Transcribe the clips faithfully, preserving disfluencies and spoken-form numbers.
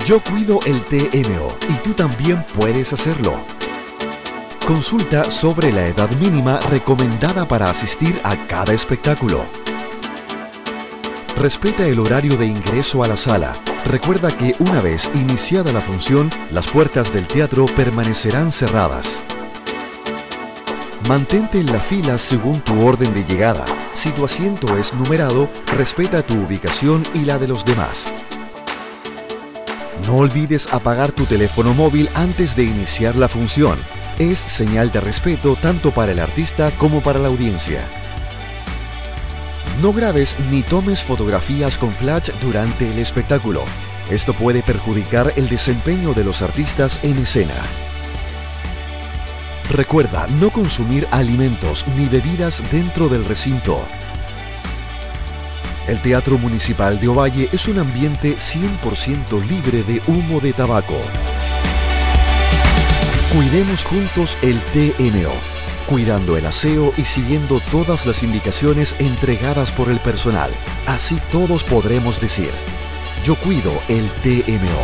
Yo cuido el T M O y tú también puedes hacerlo. Consulta sobre la edad mínima recomendada para asistir a cada espectáculo. Respeta el horario de ingreso a la sala. Recuerda que una vez iniciada la función, las puertas del teatro permanecerán cerradas. Mantente en la fila según tu orden de llegada. Si tu asiento es numerado, respeta tu ubicación y la de los demás. No olvides apagar tu teléfono móvil antes de iniciar la función. Es señal de respeto tanto para el artista como para la audiencia. No grabes ni tomes fotografías con flash durante el espectáculo. Esto puede perjudicar el desempeño de los artistas en escena. Recuerda no consumir alimentos ni bebidas dentro del recinto. El Teatro Municipal de Ovalle es un ambiente cien por ciento libre de humo de tabaco. Cuidemos juntos el T M O, cuidando el aseo y siguiendo todas las indicaciones entregadas por el personal. Así todos podremos decir: yo cuido el T M O.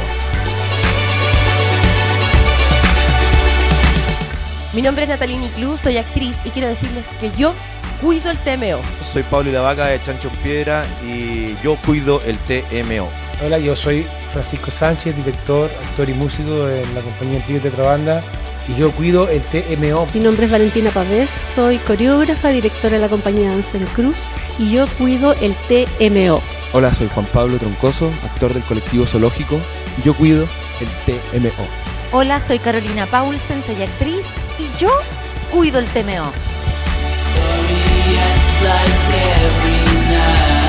Mi nombre es Natalini Club, soy actriz y quiero decirles que yo cuido el T M O. Soy Pablo Ilavaca de Chancho en Piedra y yo cuido el T M O. Hola, yo soy Francisco Sánchez, director, actor y músico de la compañía Trío Tetrabanda y yo cuido el T M O. Mi nombre es Valentina Pavés, soy coreógrafa, directora de la compañía Danza en Cruz y yo cuido el T M O. Hola, soy Juan Pablo Troncoso, actor del colectivo Zoológico y yo cuido el T M O. Hola, soy Carolina Paulsen, soy actriz y yo cuido el T M O. Story, it's like every night.